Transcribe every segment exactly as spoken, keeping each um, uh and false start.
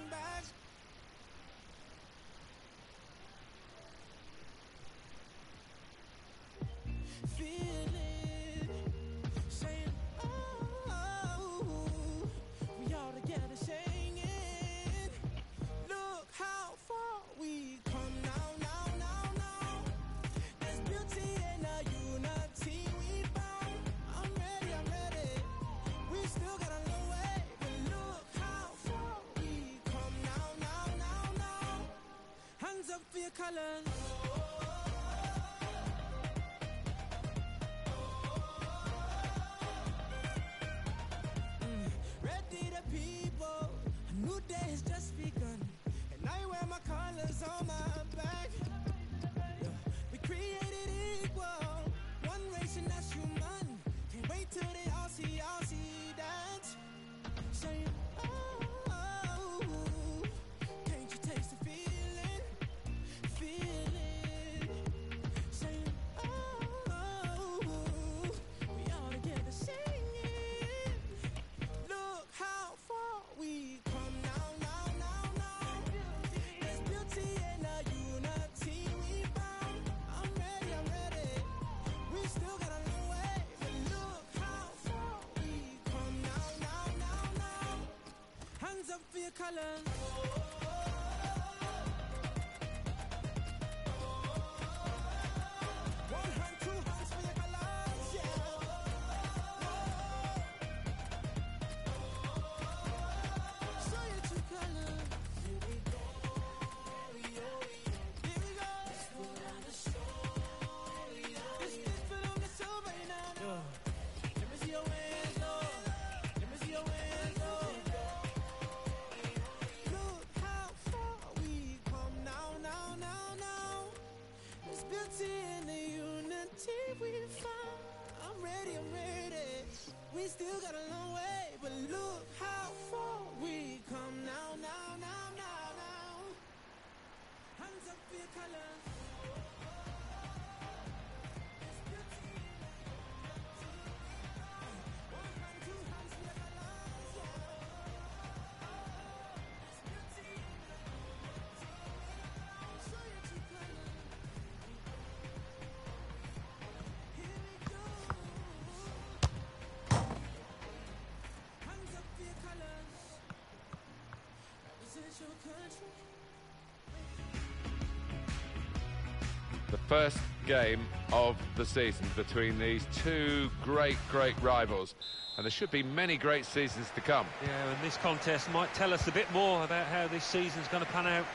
The first game of the season between these two great, great rivals. And there should be many great seasons to come. Yeah, and this contest might tell us a bit more about how this season's going to pan out.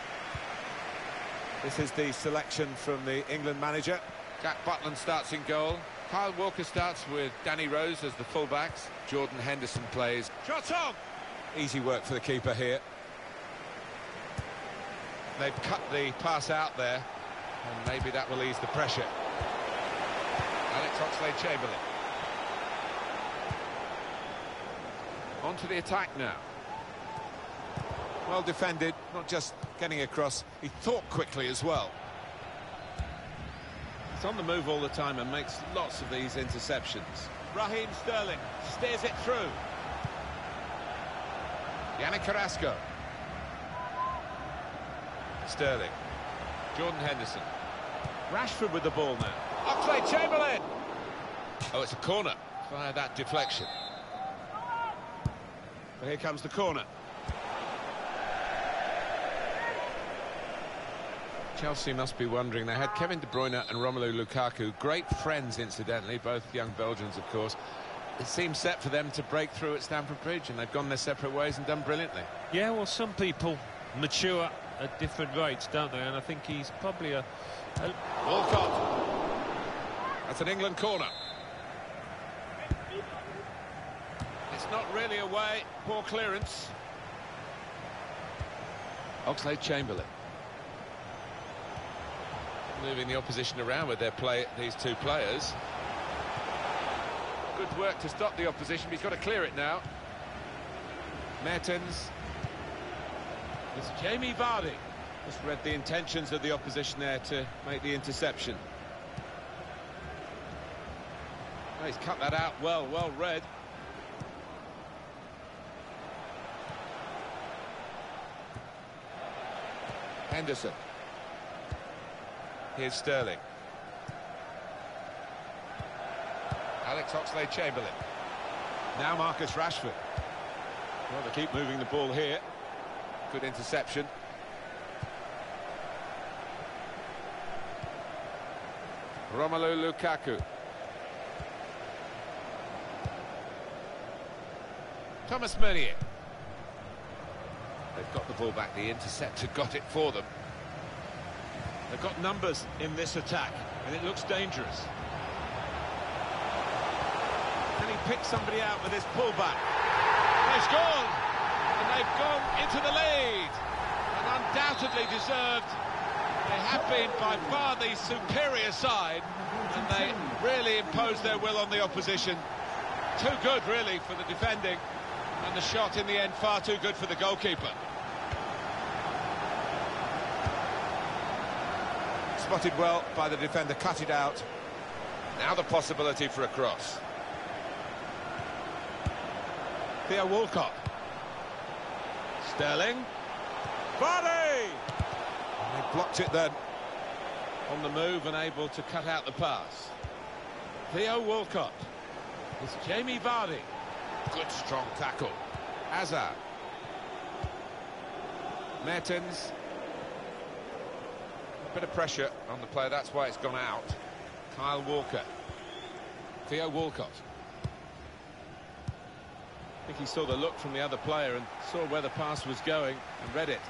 This is the selection from the England manager. Jack Butland starts in goal. Kyle Walker starts with Danny Rose as the fullbacks. Jordan Henderson plays. Shot on! Easy work for the keeper here. They've cut the pass out there, and maybe that will ease the pressure. Alex Oxlade-Chamberlain. On to the attack now. Well defended, not just getting across, he thought quickly as well. He's on the move all the time and makes lots of these interceptions. Raheem Sterling steers it through. Yannick Carrasco. Sterling. Jordan Henderson. Rashford with the ball now. Oxlade-Chamberlain! Oh, it's a corner. Via that deflection. But here comes the corner. Chelsea must be wondering, they had Kevin De Bruyne and Romelu Lukaku, great friends incidentally, both young Belgians of course. It seems set for them to break through at Stamford Bridge, and they've gone their separate ways and done brilliantly. Yeah, well, some people mature at different rates, don't they? And I think he's probably a... a... Walcott. That's an England corner. It's not really away, poor clearance. Oxlade-Chamberlain. Moving the opposition around with their play, these two players. Good work to stop the opposition, but he's got to clear it now. Mertens. It's Jamie Vardy. Just read the intentions of the opposition there to make the interception. Oh, he's cut that out well, well read. Henderson. Here's Sterling. Alex Oxlade-Chamberlain. Now Marcus Rashford. Well, they keep moving the ball here. Good interception. Romelu Lukaku. Thomas Meunier. They've got the ball back. The interceptor got it for them. They've got numbers in this attack, and it looks dangerous. Can he pick somebody out with his pullback? They've gone, and they've gone into the lead, and undoubtedly deserved. They have been by far the superior side, and they really imposed their will on the opposition. Too good, really, for the defending, and the shot in the end far too good for the goalkeeper. Spotted well by the defender, cut it out. Now the possibility for a cross. Theo Walcott. Sterling. Vardy! They blocked it then. On the move and able to cut out the pass. Theo Walcott. It's Jamie Vardy. Good strong tackle. Hazard. Mertens. A bit of pressure on the player, that's why it's gone out. Kyle Walker. Theo Walcott. I think he saw the look from the other player and saw where the pass was going and read it.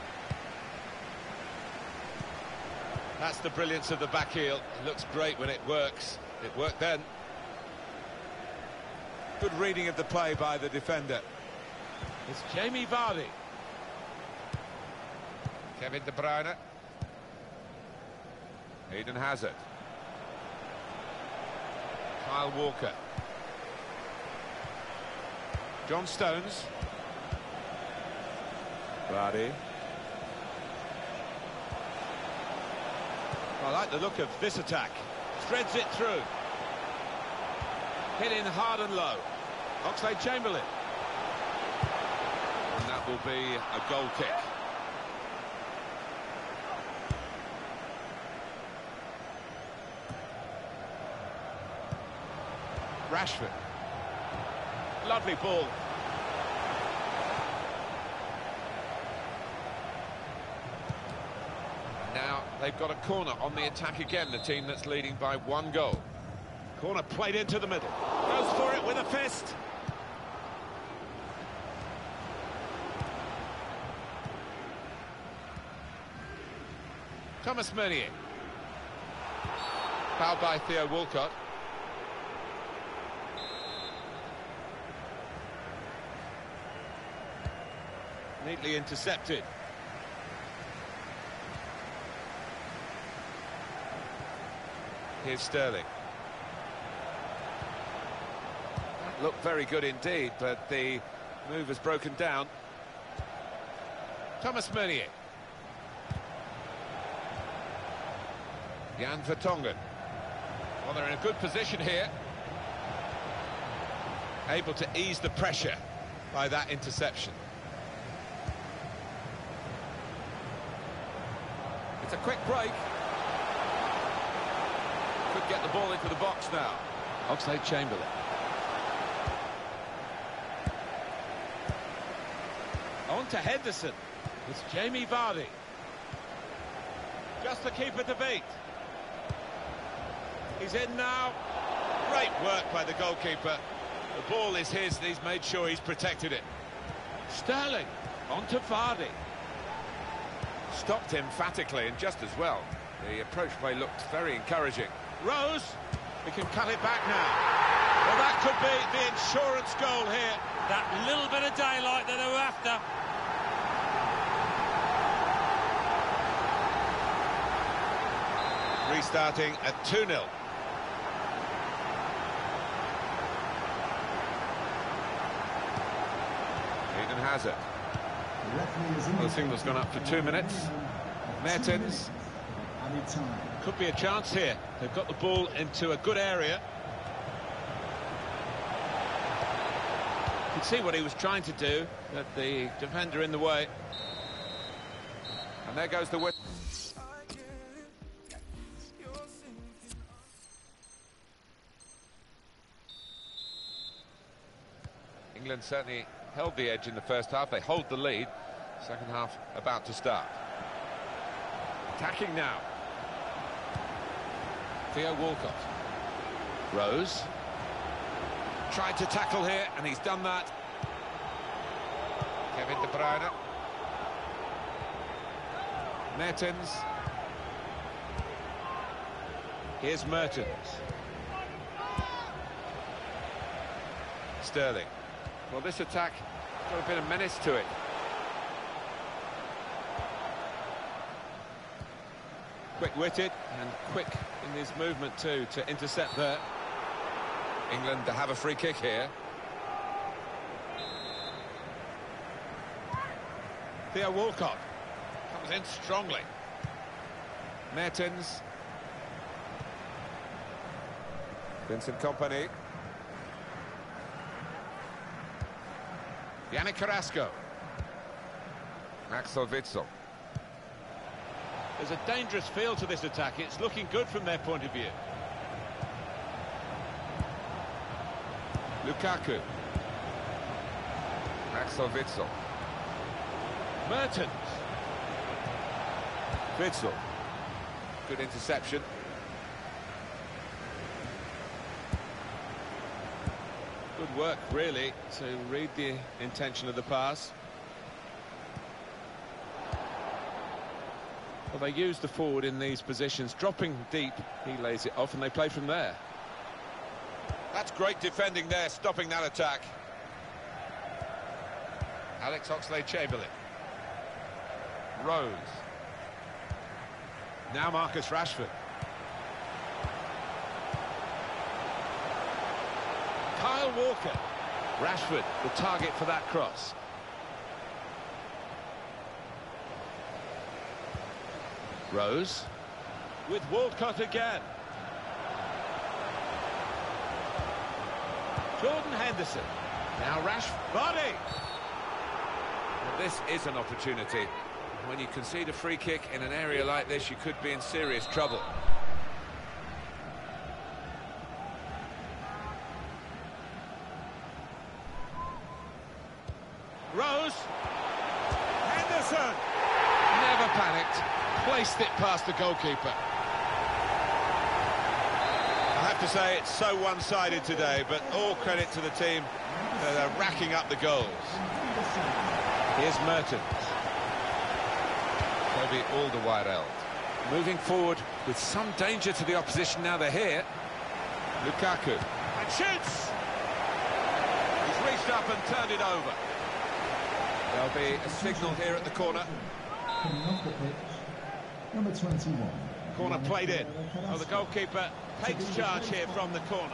That's the brilliance of the back heel. It looks great when it works. It worked then. Good reading of the play by the defender. It's Jamie Vardy. Kevin De Bruyne. Eden Hazard. Kyle Walker. John Stones. Vardy. I like the look of this attack. Threads it through. Hit in hard and low. Oxlade-Chamberlain. And that will be a goal kick. Rashford. Lovely ball. Now they've got a corner on the attack again, the team that's leading by one goal. Corner played into the middle. Goes for it with a fist. Thomas Meunier. Fouled by Theo Walcott. Neatly intercepted. Here's Sterling. That looked very good indeed, but the move has broken down. Thomas Meunier. Jan Vertonghen. Well, they're in a good position here. Able to ease the pressure by that interception. It's a quick break. Could get the ball into the box now. Oxlade-Chamberlain. On to Henderson. It's Jamie Vardy. Just to keep it to beat. He's in now. Great work by the goalkeeper. The ball is his, and he's made sure he's protected it. Sterling. On to Vardy. Stopped emphatically and just as well. The approach play looked very encouraging. Rose. We can cut it back now. Well, that could be the insurance goal here. That little bit of daylight that they were after. Restarting at two nil. Eden Hazard. Well, the signal's gone up for two minutes. Mertens. Could be a chance here. They've got the ball into a good area. You can see what he was trying to do, but the defender in the way. And there goes the whistle. England certainly held the edge in the first half. They hold the lead. Second half about to start. Attacking now. Theo Walcott. Rose. Tried to tackle here, and he's done that. Kevin De Bruyne. Mertens. Here's Mertens. Sterling. Well, this attack got a bit of menace to it. Quick-witted and quick in his movement too to intercept there. England to have a free kick here. Theo Walcott comes in strongly. Mertens. Vincent Kompany. Yannick Carrasco. Axel Witsel. There's a dangerous feel to this attack. It's looking good from their point of view. Lukaku. Axel Witsel. Mertens. Witsel. Good interception. Good work, really, to read the intention of the pass. Well, they use the forward in these positions, dropping deep. He lays it off and they play from there. That's great defending there, stopping that attack. Alex Oxlade-Chamberlain. Rose. Now Marcus Rashford. Kyle Walker. Rashford, the target for that cross. Rose. With Walcott again. Jordan Henderson. Now Rashford. Body. Well, this is an opportunity. When you concede a free kick in an area like this, you could be in serious trouble. Rose. Henderson. Never panicked. Placed it past the goalkeeper. I have to say it's so one-sided today, but all credit to the team. Uh, they're racking up the goals. Here's Mertens. Toby Alderweireld. Moving forward with some danger to the opposition now they're here. Lukaku. And shoots! He's reached up and turned it over. There'll be a signal here at the corner. Coming off the pitch, number twenty-one. Corner played in. Oh, the goalkeeper takes charge here from the corner.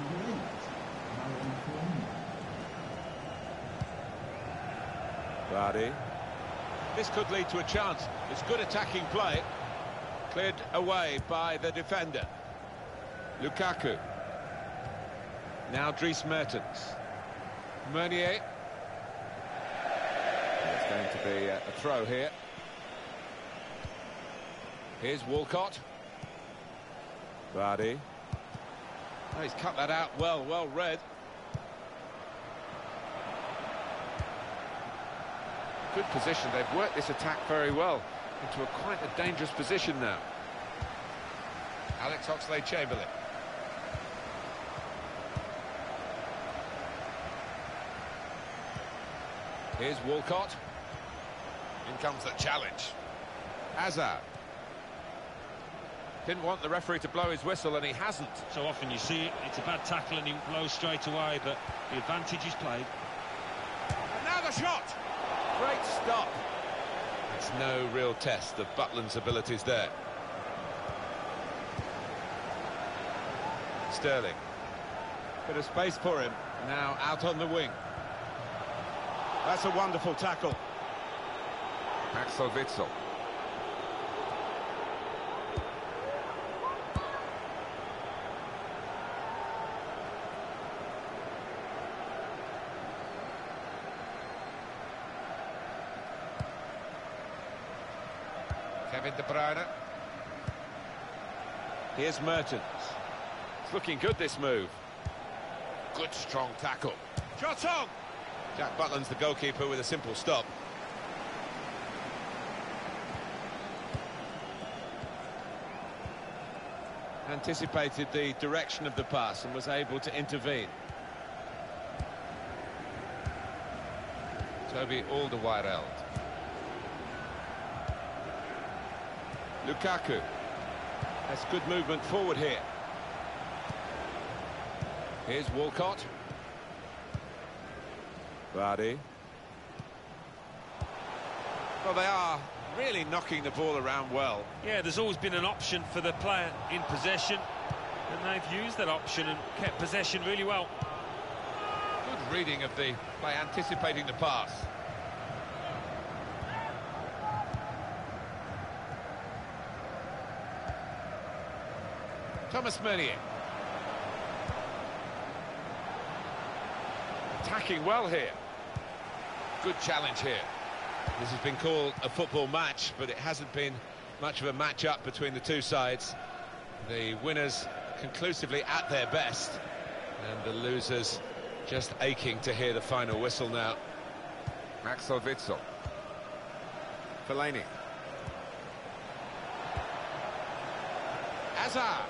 Vardy. This could lead to a chance. It's good attacking play. Cleared away by the defender. Lukaku. Now Dries Mertens. Meunier. It's going to be a, a throw here. Here's Walcott. Vardy. Oh, he's cut that out well, well read. Good position. They've worked this attack very well into a quite a dangerous position now. Alex Oxlade-Chamberlain. Here's Walcott. In comes the challenge. Hazard. Didn't want the referee to blow his whistle, and he hasn't. So often you see it, it's a bad tackle and he blows straight away, but the advantage is played. And now the shot! Great stop. It's no real test of Butland's abilities there. Sterling. Bit of space for him. Now out on the wing. That's a wonderful tackle. Axel Witsel. Kevin De Bruyne. Here's Mertens. It's looking good, this move. Good strong tackle. Shot on! Jack Butland's the goalkeeper with a simple stop. Anticipated the direction of the pass and was able to intervene. Toby Alderweireld. Lukaku. That's good movement forward here. Here's Walcott. Vardy. Well, they are really knocking the ball around well. Yeah, there's always been an option for the player in possession, and they've used that option and kept possession really well. Good reading of the play, anticipating the pass. Thomas Meunier. Attacking well here. Good challenge here. This has been called a football match, but it hasn't been much of a match-up between the two sides. The winners conclusively at their best, and the losers just aching to hear the final whistle now. Axel Witsel. Fellaini. Hazard.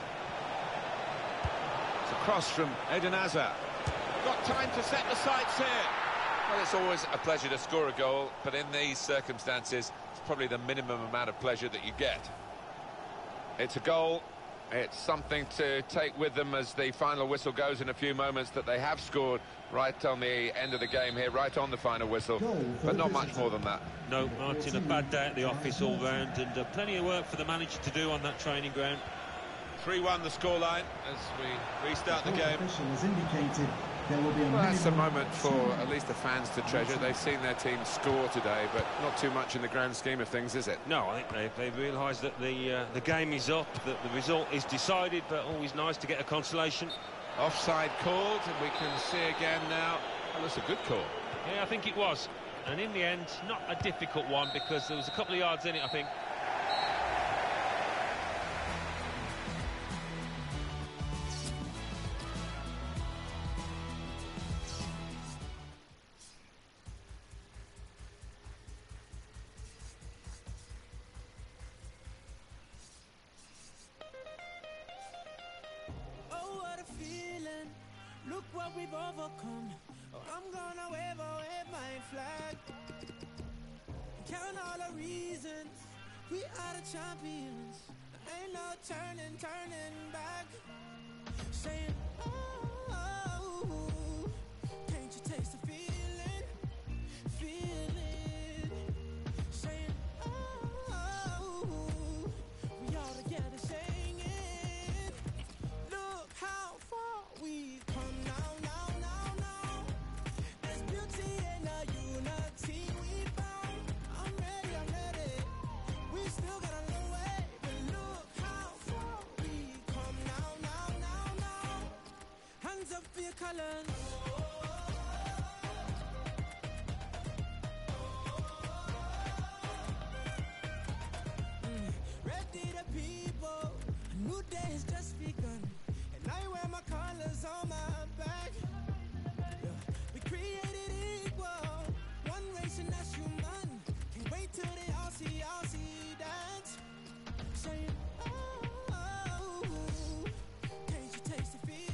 It's a cross from Eden Hazard. Got time to set the sights here. Well, it's always a pleasure to score a goal, but in these circumstances, it's probably the minimum amount of pleasure that you get. It's a goal. It's something to take with them as the final whistle goes in a few moments, that they have scored right on the end of the game here, right on the final whistle, but not much more than that. No, Martin, a bad day at the office all round, and uh, plenty of work for the manager to do on that training ground. three one the scoreline as we restart the game. There will be a well, that's a moment for at least the fans to treasure. They've seen their team score today, but not too much in the grand scheme of things, is it? No, I think they, they realise that the uh, the game is up, that the result is decided, but always nice to get a consolation. Offside called, and we can see again now. Well, that's a good call. Yeah, I think it was. And in the end, not a difficult one, because there was a couple of yards in it, I think. Look what we've overcome. Oh, I'm gonna wave, oh, wave my flag. Count all the reasons we are the champions. Ain't no turning, turning back. Saying, oh, oh, oh, can't you taste the feeling? Feeling. Saying, oh, oh, oh, we all together saying it. Look how far we've come. Colors. Mm. Ready the people, a new day has just begun, and I wear my colors on my back. Yeah. We created equal, one race and that's human. Can't wait till they all see, all see that. Saying, oh, oh, oh, can't you taste the feeling?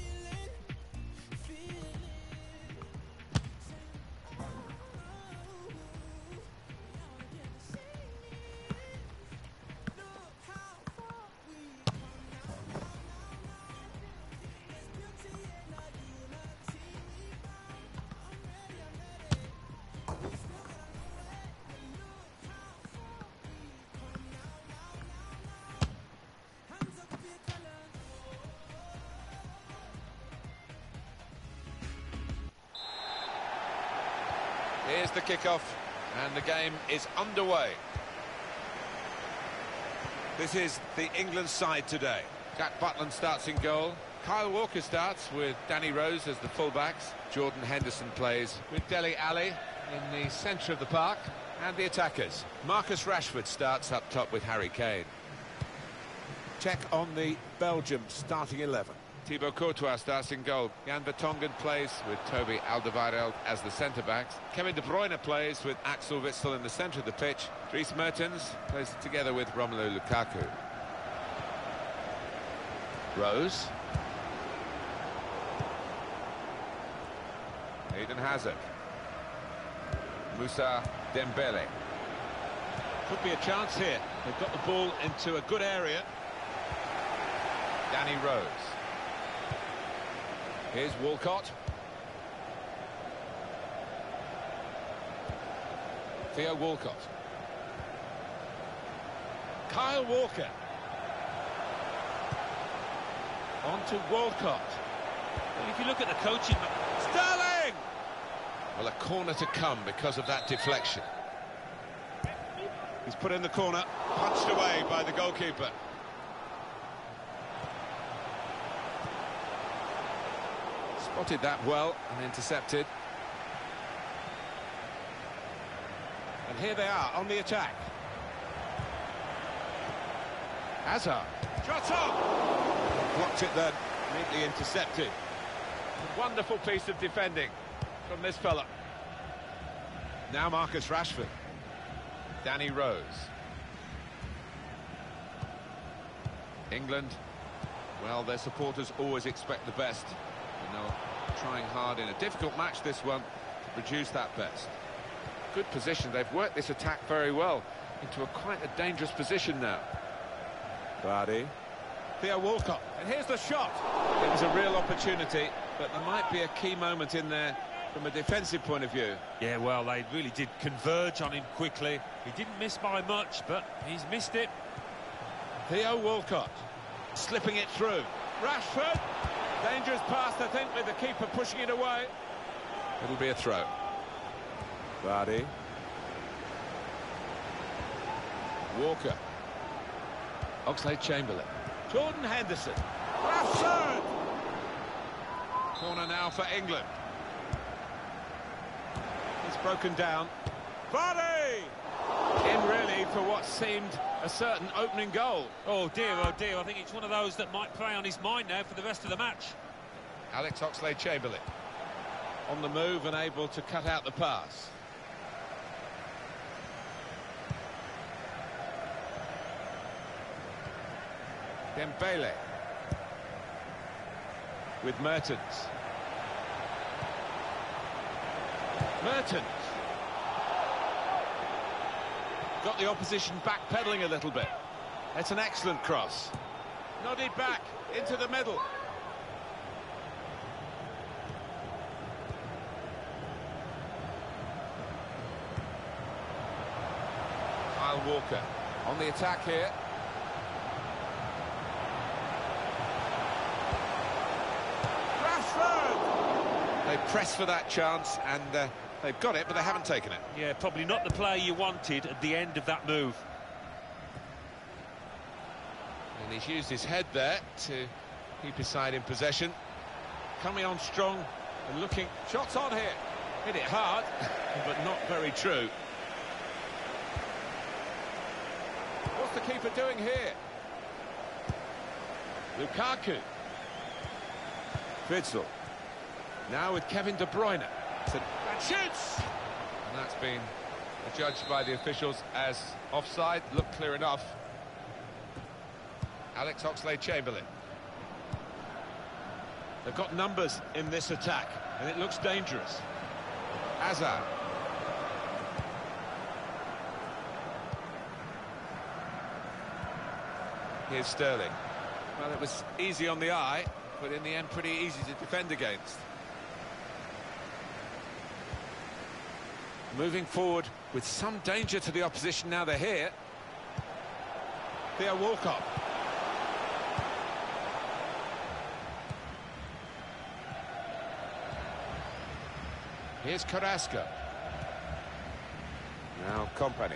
Here's the kickoff, and the game is underway. This is the England side today. Jack Butland starts in goal. Kyle Walker starts with Danny Rose as the fullbacks. Jordan Henderson plays with Dele Alli in the centre of the park. And the attackers. Marcus Rashford starts up top with Harry Kane. Check on the Belgium starting eleven. Thibaut Courtois starts in goal. Jan Vertonghen plays with Toby Alderweireld as the centre-backs. Kevin De Bruyne plays with Axel Witsel in the centre of the pitch. Dries Mertens plays together with Romelu Lukaku. Rose. Eden Hazard. Moussa Dembele. Could be a chance here. They've got the ball into a good area. Danny Rose. Here's Walcott. Theo Walcott. Kyle Walker. On to Walcott. Well, if you look at the coaching... Sterling! Well, a corner to come because of that deflection. He's put in the corner, punched away by the goalkeeper. Spotted that well and intercepted. And here they are on the attack. Hazard. Shot on! Blocked it then, neatly intercepted. A wonderful piece of defending from this fella. Now Marcus Rashford. Danny Rose. England, well, their supporters always expect the best. And they're trying hard in a difficult match, this one, to produce that best. Good position. They've worked this attack very well into a quite a dangerous position now. Vardy. Theo Walcott. And here's the shot. It was a real opportunity, but there might be a key moment in there from a defensive point of view. Yeah, well, they really did converge on him quickly. He didn't miss by much, but he's missed it. Theo Walcott. Slipping it through. Rashford. Dangerous pass, I think, with the keeper pushing it away. It'll be a throw. Vardy. Walker. Oxlade-Chamberlain. Jordan Henderson. Rashford! Corner now for England. It's broken down. Vardy! In really for what seemed a certain opening goal. Oh dear, oh dear, I think it's one of those that might play on his mind now for the rest of the match. Alex Oxlade-Chamberlain. On the move and able to cut out the pass. Dembele. With Mertens. Mertens. Got the opposition backpedaling a little bit. It's an excellent cross. Nodded back into the middle. Kyle Walker on the attack here. They pressed for that chance and uh, they've got it, but they haven't taken it. Yeah, probably not the player you wanted at the end of that move. And he's used his head there to keep his side in possession. Coming on strong and looking. Shots on here. Hit it hard, but not very true. What's the keeper doing here? Lukaku. Witsel. Now with Kevin De Bruyne. And shoots! And that's been judged by the officials as offside. Looked clear enough. Alex Oxlade-Chamberlain. They've got numbers in this attack, and it looks dangerous. Hazard. Here's Sterling. Well, it was easy on the eye, but in the end pretty easy to defend against. Moving forward with some danger to the opposition now they're here. Theo Walcott. Here's Carrasco. Now Kompany.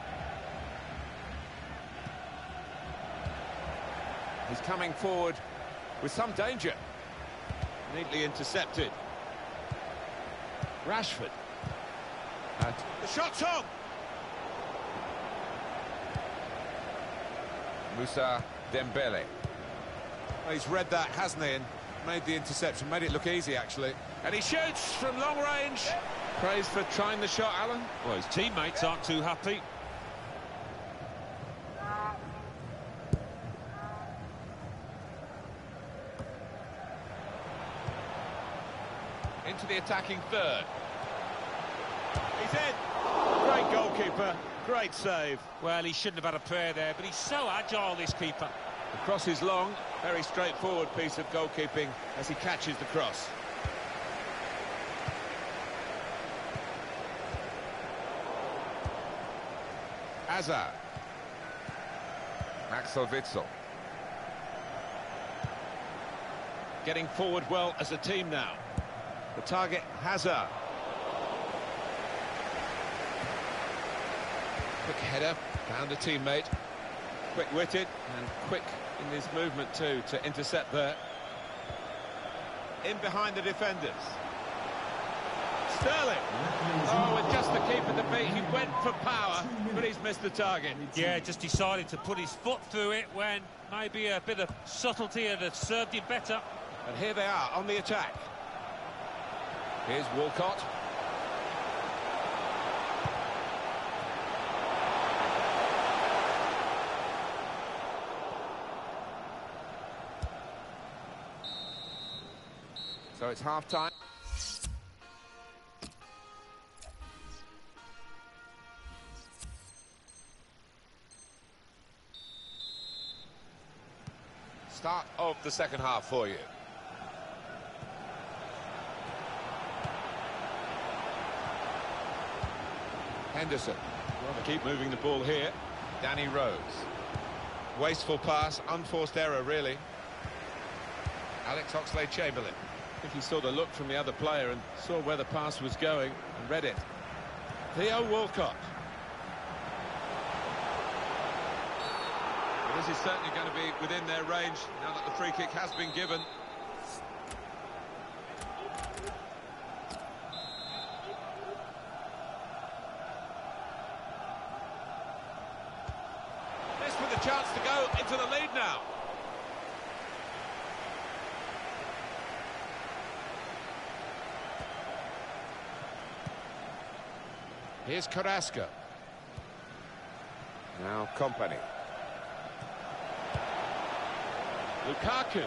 He's coming forward with some danger. Neatly intercepted. Rashford. And the shot's on. Moussa Dembele. Well, he's read that, hasn't he, and made the interception, made it look easy, actually. And he shoots from long range. Praise for trying the shot, Alan. Well, his teammates aren't too happy. Into the attacking third. He's in. Great goalkeeper, great save. Well, he shouldn't have had a prayer there, but he's so agile, this keeper. The cross is long, very straightforward piece of goalkeeping as he catches the cross. Hazard. Axel Witsel. Getting forward well as a team now. The target, Hazard. Quick header, found a teammate. Quick-witted and quick in his movement too to intercept there. In behind the defenders. Sterling. Oh, with just the keeper to beat, he went for power, but he's missed the target. Yeah, just decided to put his foot through it when maybe a bit of subtlety would have served him better. And here they are on the attack. Here's Walcott. So it's half-time. Start of the second half for you. Henderson. Well, they keep moving the ball here. Danny Rose. Wasteful pass, unforced error, really. Alex Oxlade-Chamberlain. I think he saw the look from the other player and saw where the pass was going and read it. Theo Walcott. Well, this is certainly going to be within their range now that the free kick has been given. This with a chance to go into the lead now. Here's Carrasco. Now Kompany. Lukaku.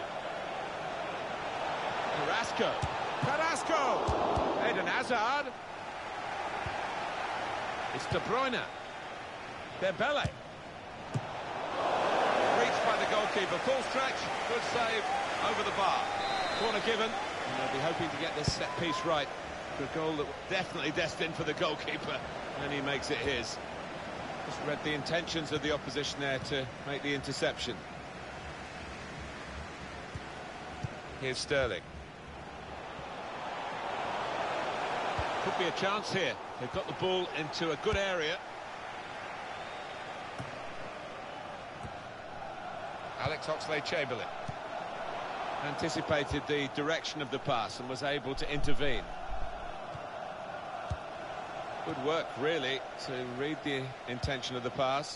Carrasco. Carrasco! Eden Hazard. It's De Bruyne. Dembele. Reached by the goalkeeper. Full stretch. Good save over the bar. Corner given. And they'll be hoping to get this set piece right. A goal that was definitely destined for the goalkeeper, and he makes it his. Just read the intentions of the opposition there to make the interception. Here's Sterling. Could be a chance here. They've got the ball into a good area. Alex Oxlade-Chamberlain. Anticipated the direction of the pass and was able to intervene. Good work, really, to read the intention of the pass.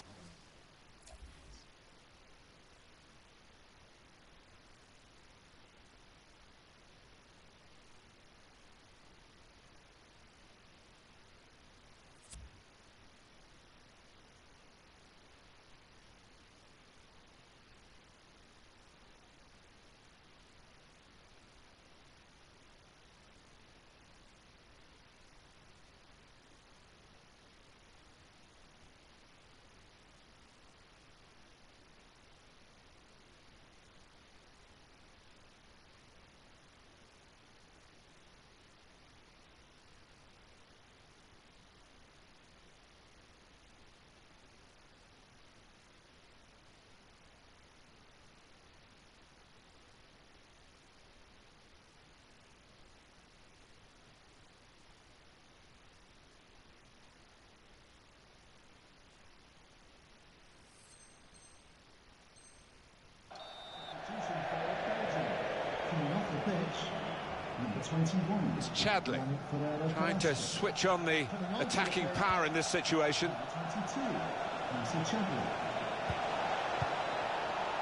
It's Chadli trying to switch on the attacking power in this situation.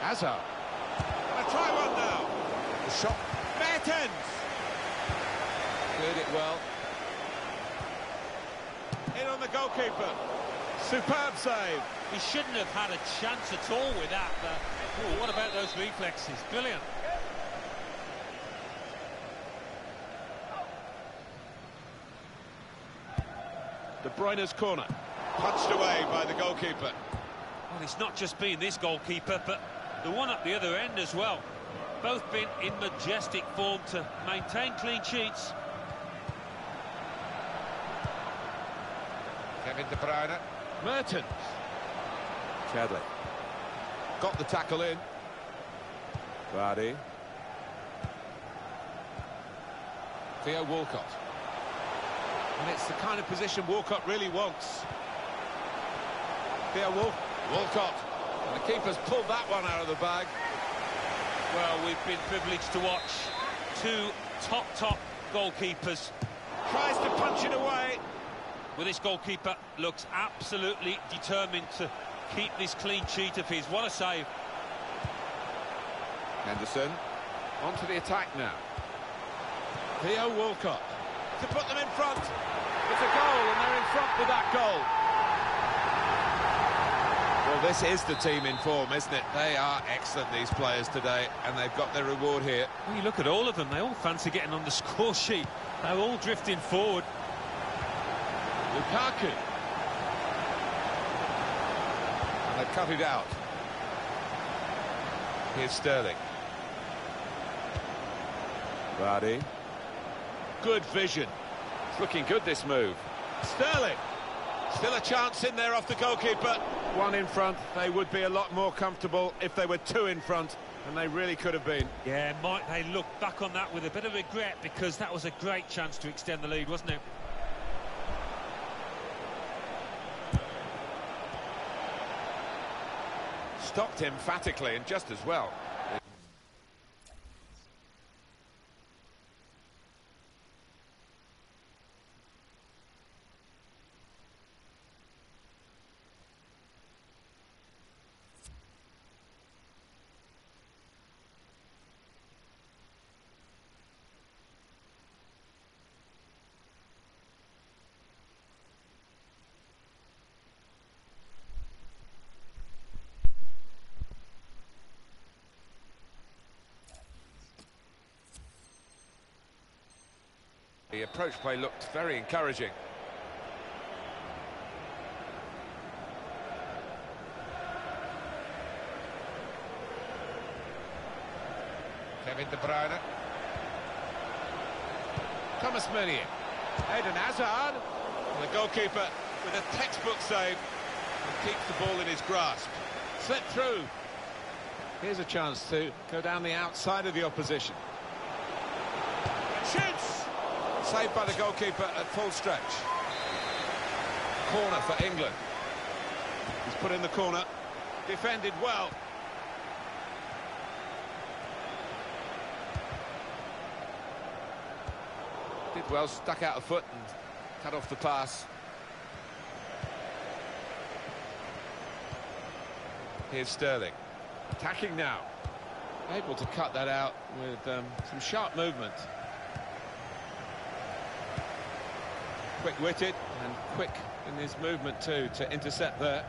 Hazard. Gonna try one now. The shot. Mertens. Cleared it well. In on the goalkeeper. Superb save. He shouldn't have had a chance at all with that, but oh, what about those reflexes? Brilliant. De Bruyne's corner. Punched away by the goalkeeper. Well, it's not just been this goalkeeper, but the one at the other end as well. Both been in majestic form to maintain clean sheets. Kevin De Bruyne. Mertens. Chadley. Got the tackle in. Vardy. Theo Walcott. And it's the kind of position Walcott really wants. Theo Wal Walcott. And the keeper's pulled that one out of the bag. Well, we've been privileged to watch two top, top goalkeepers. Tries to punch it away. Well, this goalkeeper looks absolutely determined to keep this clean sheet of his. What a save. Henderson. On to the attack now. Theo Walcott. To put them in front. It's a goal, and they're in front with that goal. Well, this is the team in form, isn't it? They are excellent, these players today, and they've got their reward here. Well, you look at all of them, they all fancy getting on the score sheet. They're all drifting forward. Lukaku. And they've cut it out. Here's Sterling. Vardy. Good vision. It's looking good, this move. Sterling. Still a chance in there off the goalkeeper. One in front. They would be a lot more comfortable if they were two in front, and they really could have been. Yeah, might they look back on that with a bit of regret, because that was a great chance to extend the lead, wasn't it? Stopped emphatically, and just as well. The approach play looked very encouraging. Kevin De Bruyne. Thomas Meunier. Eden Hazard. And the goalkeeper with a textbook save and keeps the ball in his grasp. Slipped through. Here's a chance to go down the outside of the opposition. Shoots! Saved by the goalkeeper at full stretch. Corner for England. He's put in the corner. Defended well. Did well, stuck out a foot and cut off the pass. Here's Sterling. Attacking now. Able to cut that out with um, some sharp movement. Quick-witted and quick in his movement too to intercept there.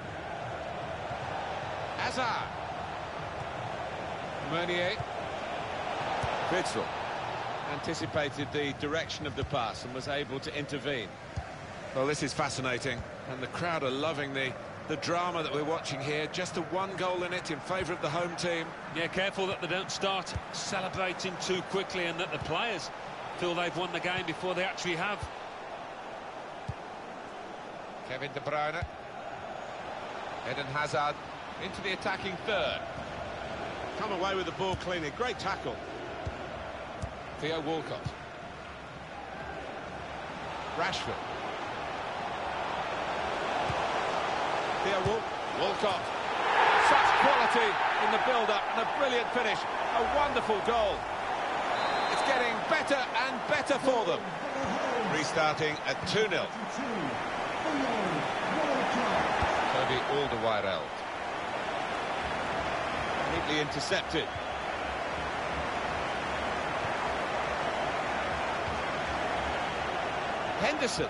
Hazard. Meunier. Witsel. Anticipated the direction of the pass and was able to intervene. Well, this is fascinating, and the crowd are loving the the drama that we're watching here. Just a one goal in it in favour of the home team. Yeah, careful that they don't start celebrating too quickly and that the players feel they've won the game before they actually have. Kevin De Bruyne. Eden Hazard into the attacking third. Come away with the ball cleanly. Great tackle. Theo Walcott. Rashford. Theo Wal Walcott. Such quality in the build-up and a brilliant finish. A wonderful goal. It's getting better and better for them. Restarting at two nil. Toby Alderweireld. Neatly intercepted. Henderson.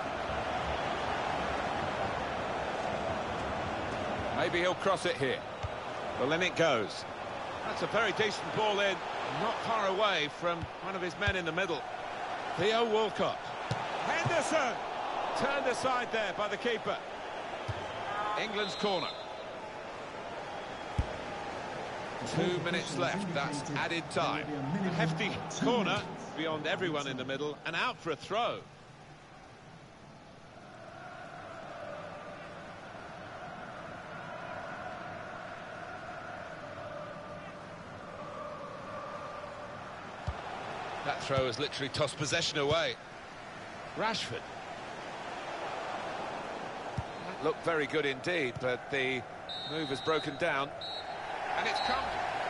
Maybe he'll cross it here. Well, in it goes. That's a very decent ball in, not far away from one of his men in the middle. Theo Walcott. Henderson! Turned aside there by the keeper. England's corner. Two minutes left, that's added time. A hefty corner beyond everyone in the middle, and out for a throw. That throw has literally tossed possession away. Rashford. That looked very good indeed, but the move has broken down. And it's come